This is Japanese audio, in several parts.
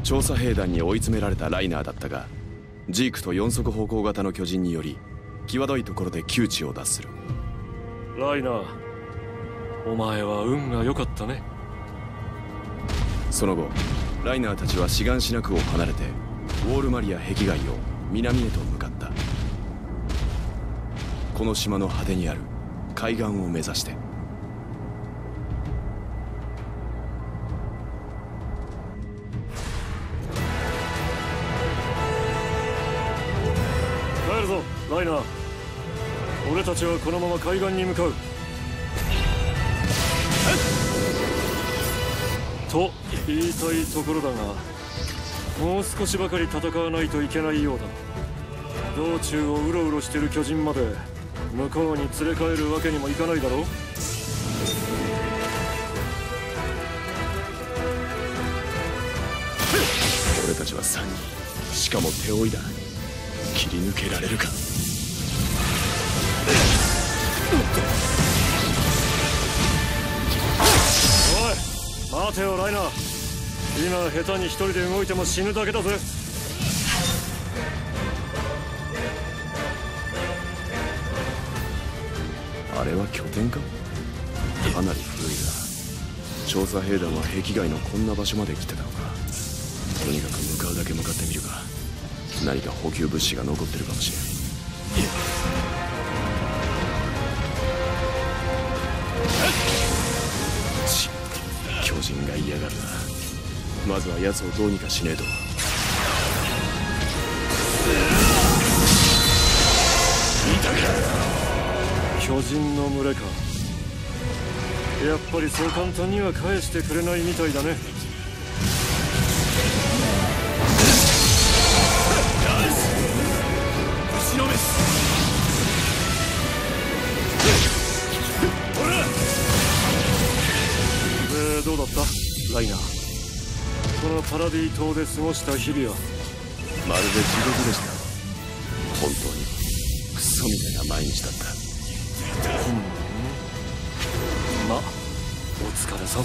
調査兵団に追い詰められたライナーだったが、ジークと四足歩行型の巨人により際どいところで窮地を脱する。 ライナー、お前は運が良かったね。 その後ライナーたちは志願しなくを離れてウォールマリア壁外を南へと向かった。この島の果てにある海岸を目指して。 帰るぞライナー。俺たちはこのまま海岸に向かう。と言いたいところだが、もう少しばかり戦わないといけないようだ。道中をうろうろしてる巨人まで向こうに連れ帰るわけにもいかないだろう。 俺たちは3人、しかも手負いだ。切り抜けられるか。 おい待てよライナー。今下手に一人で動いても死ぬだけだぜ。 あれは拠点か。かなり古いな。調査兵団は壁外のこんな場所まで来てたのか。とにかく向かうだけ向かってみるか。何か補給物資が残ってるかもしれん。巨人が嫌がるな。まずは奴をどうにかしねえと。 巨人の群れか。やっぱりそう簡単には返してくれないみたいだね。どうだったライナー。このパラディ島で過ごした日々は。 まるで地獄でした。本当にクソみたいな毎日だった。 ま、お疲れさん。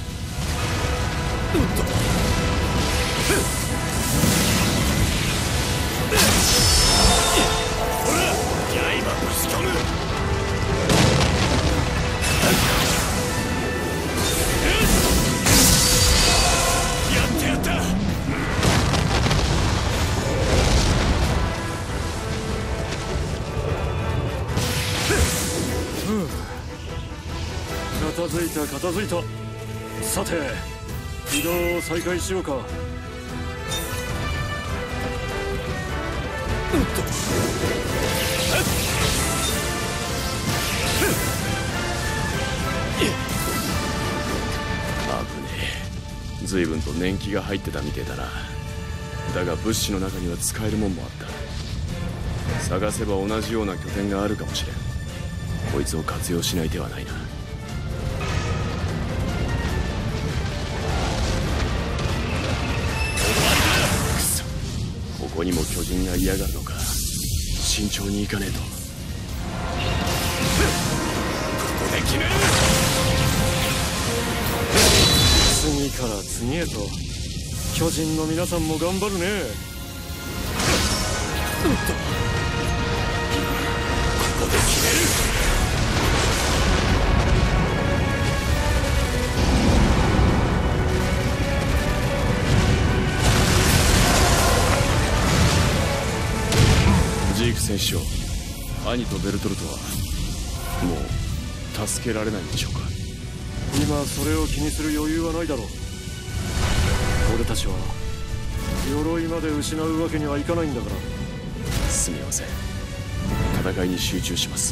ほら、刃ぶち込む。片付いた片付いた。さて移動を再開しようか。 危ねえ。随分と年季が入ってたみてえだな。だが物資の中には使えるもんもあった。探せば同じような拠点があるかもしれん。こいつを活用しない手はないな。くそ、ここにも巨人が嫌がるのか。慎重に行かねえと。ここで決める。 次から次へと巨人の皆さんも頑張るね。 ここで決める。ジーク戦士長、兄とベルトルトはもう助けられないんでしょうか。 今それを気にする余裕はないだろう。俺たちは鎧まで失うわけにはいかないんだから。 すみません、戦いに集中します。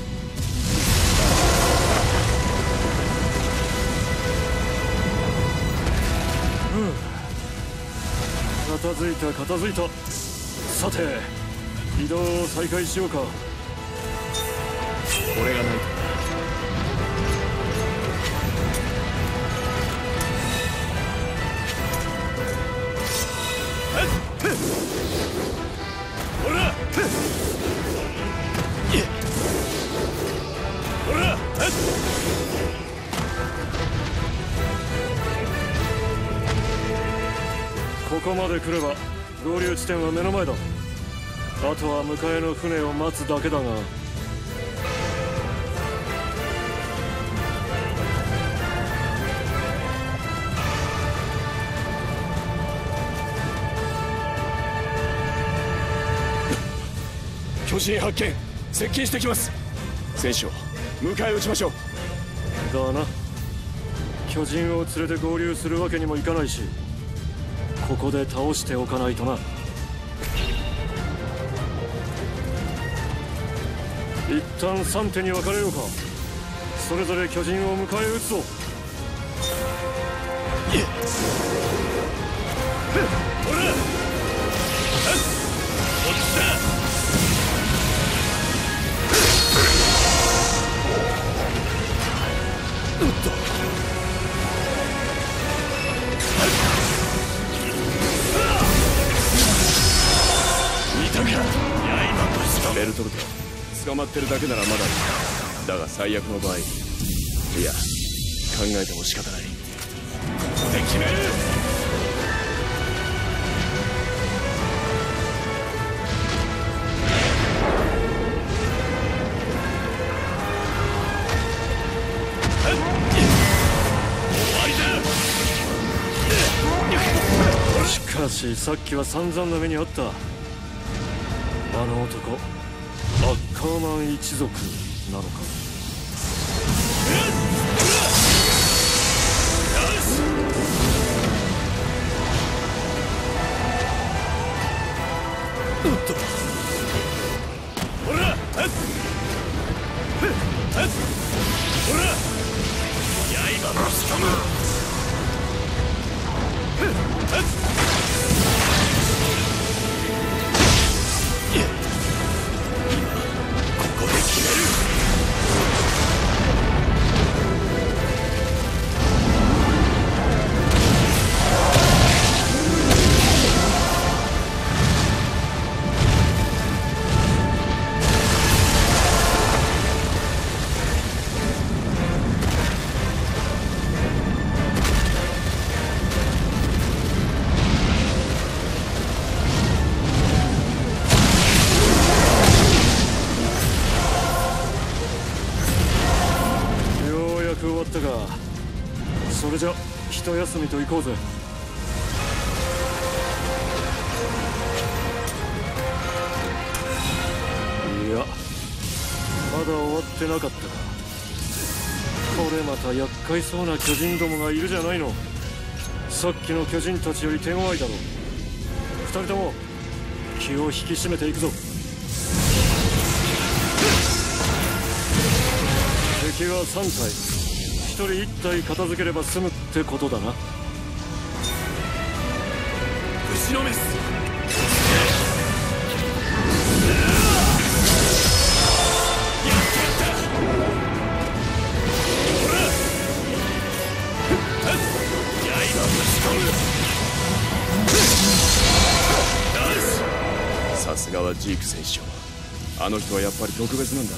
片付いた片付いた。さて移動を再開しようか。 これがないと。 ほらほら。今ここまで来れば合流地点は目の前だ。あとは迎えの船を待つだけだが。 巨人発見、接近してきます。戦士を迎え撃ちましょう。 だな。巨人を連れて合流するわけにもいかないし、ここで倒しておかないとな。一旦3手に分かれようか。それぞれ巨人を迎え撃つぞ。ほら、こっちだ。 見たか、刃とベルトルト捕まってるだけならまだいい。だが最悪の場合、いや考えても仕方ない。ここで決める。 しかしさっきは散々な目にあった。あの男アッカーマン一族なのか。ほら、ほら、刃もしかむ。ここで決める。終わったか。それじゃ一休みと行こうぜ。いや、まだ終わってなかったか。これまた厄介そうな巨人どもがいるじゃないの。さっきの巨人たちより手強いだろう。二人とも気を引き締めていくぞ。敵は3体。一人一体片付ければ済むってことだな。 ぶちのめす。やってやった。ほら、刃ぶち込む。さすがはジーク戦士。あの人はやっぱり特別なんだ。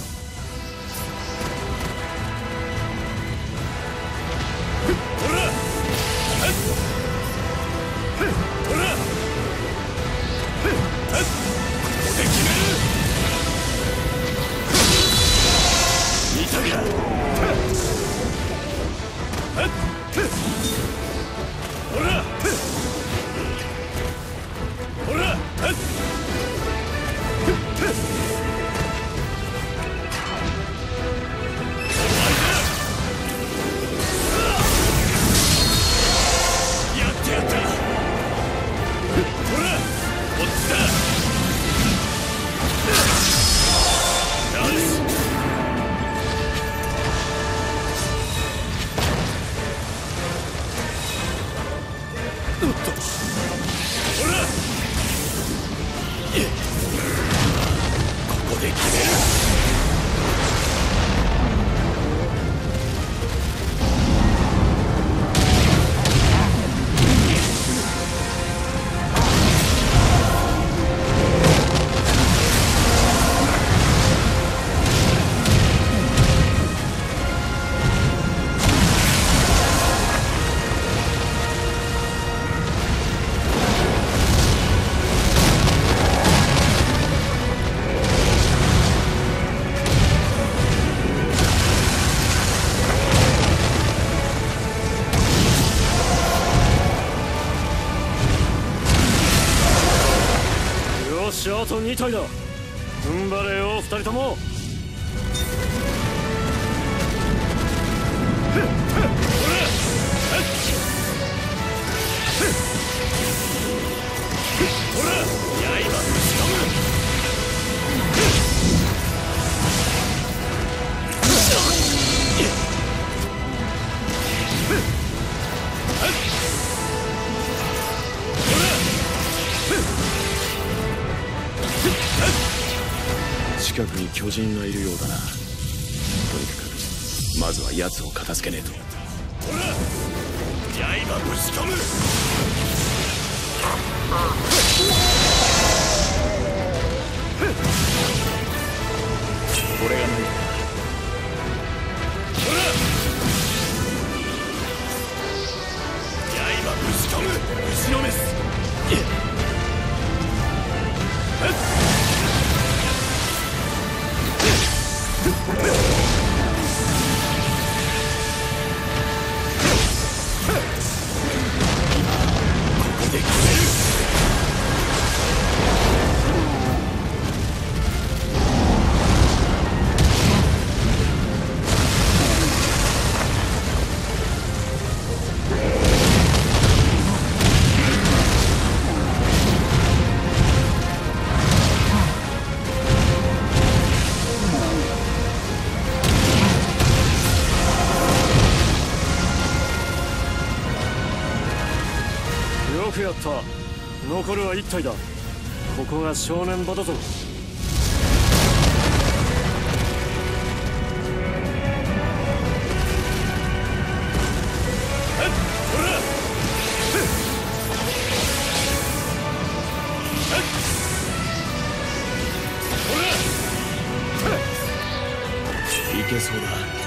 と2体だ。踏ん張れよ2人とも。ほら刃ぶち込む。 近くに巨人がいるようだな。とにかくまずは奴を片付けねえと。 ほら刃ぶち込む。 これがない。 ほら刃ぶち込む。打ちのめす。よくやった。残るは1体だ。ここが正念場だぞ。 いけそうだ。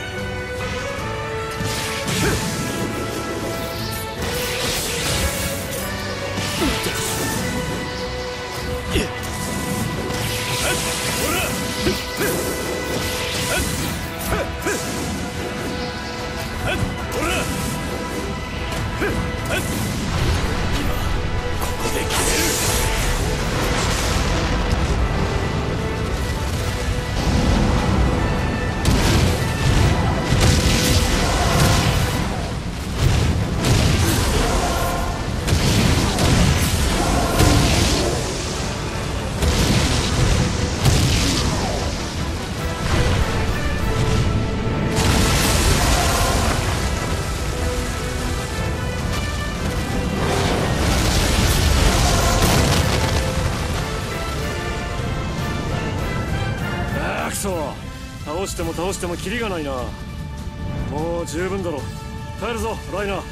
倒しても倒してもキリがないな。もう十分だろ。帰るぞライナー。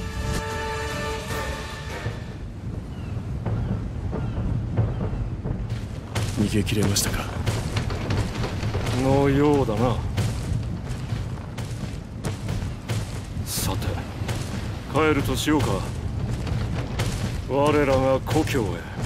逃げ切れましたか。 のようだな。さて帰るとしようか。我らが故郷へ。